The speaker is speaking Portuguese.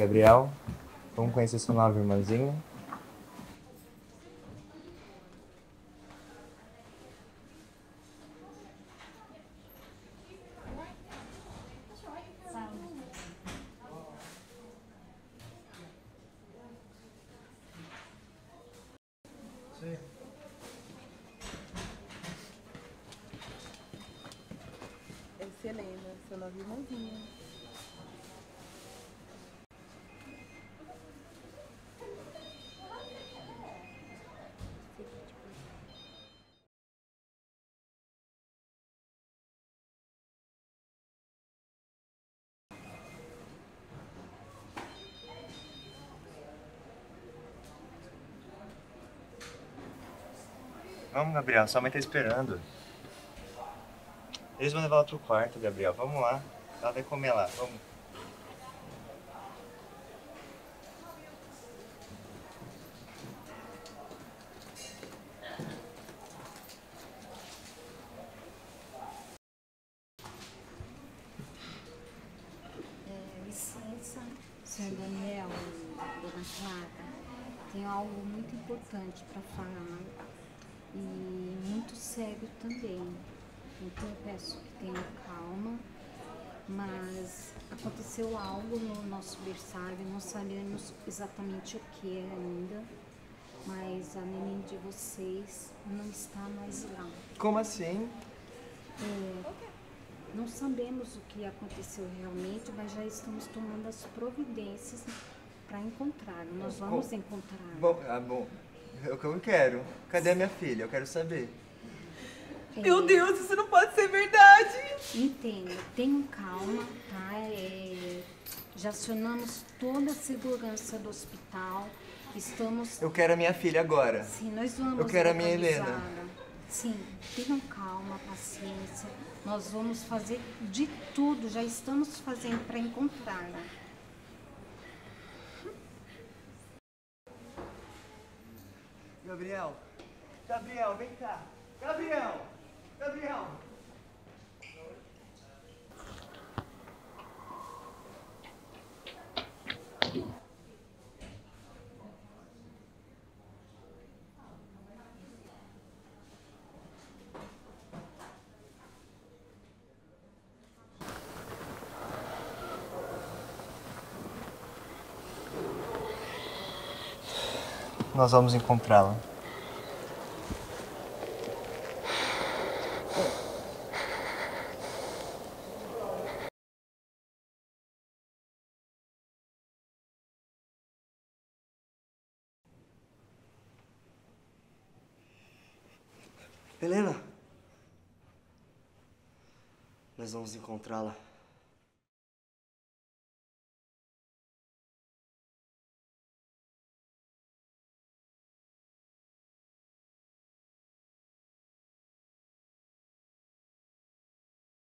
Gabriel, vamos conhecer sua nova irmãzinha. Sim. Essa é Helena, sua nova irmãzinha. Vamos, Gabriel, sua mãe tá esperando. Eles vão levar ela pro quarto, Gabriel. Vamos lá. Ela vai comer lá, vamos. Licença, senhor Daniel, dona Clara, tenho algo muito importante para falar e muito sério também. Então eu peço que tenham calma, mas aconteceu algo no nosso berçário, não sabemos exatamente o que é ainda, mas a neném de vocês não está mais lá. Como assim? Não sabemos o que aconteceu realmente, mas já estamos tomando as providências para encontrar. Nós vamos encontrar. Bom, é o que eu quero. Cadê a minha filha? Eu quero saber. Meu Deus, isso não pode ser verdade! Entendo, tenham calma, tá? Já acionamos toda a segurança do hospital. Estamos. Eu quero a minha filha agora. Sim, nós vamos. Eu quero a minha localizá-la. Helena. Sim, tenham calma, paciência. Nós vamos fazer de tudo, já estamos fazendo para encontrá-la. Gabriel! Gabriel, vem cá! Gabriel! Gabriel! Nós vamos encontrá-la. Helena! Nós vamos encontrá-la.